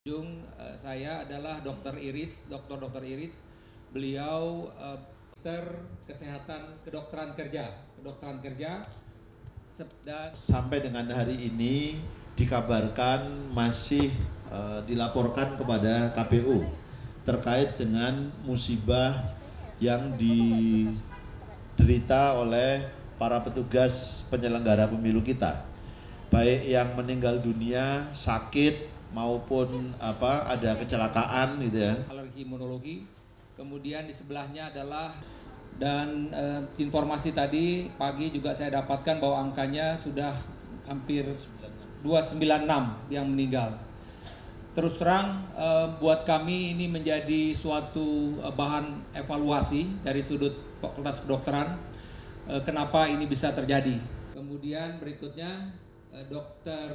Saya adalah Dr. Iris. Beliau dokter kesehatan kedokteran kerja. Sampai dengan hari ini dikabarkan masih dilaporkan kepada KPU terkait dengan musibah yang diderita oleh para petugas penyelenggara pemilu kita, baik yang meninggal dunia, sakit, maupun ada kecelakaan gitu ya. Alergi imunologi, kemudian di sebelahnya adalah, dan informasi tadi pagi juga saya dapatkan bahwa angkanya sudah hampir 296 yang meninggal. Terus terang buat kami ini menjadi suatu bahan evaluasi dari sudut Fakultas Kedokteran, kenapa ini bisa terjadi. Kemudian berikutnya dokter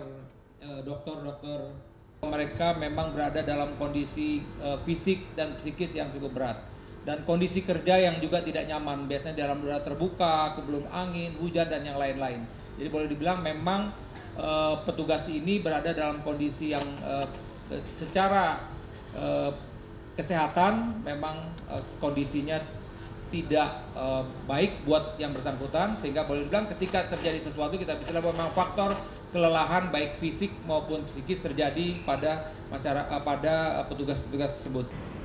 mereka memang berada dalam kondisi fisik dan psikis yang cukup berat, dan kondisi kerja yang juga tidak nyaman, biasanya dalam udara terbuka, belum angin, hujan, dan yang lain-lain. Jadi boleh dibilang memang petugas ini berada dalam kondisi yang secara kesehatan memang kondisinya tidak baik buat yang bersangkutan, sehingga boleh dibilang ketika terjadi sesuatu kita bisa lihat memang faktor kelelahan baik fisik maupun psikis terjadi pada masyarakat, pada petugas-petugas tersebut.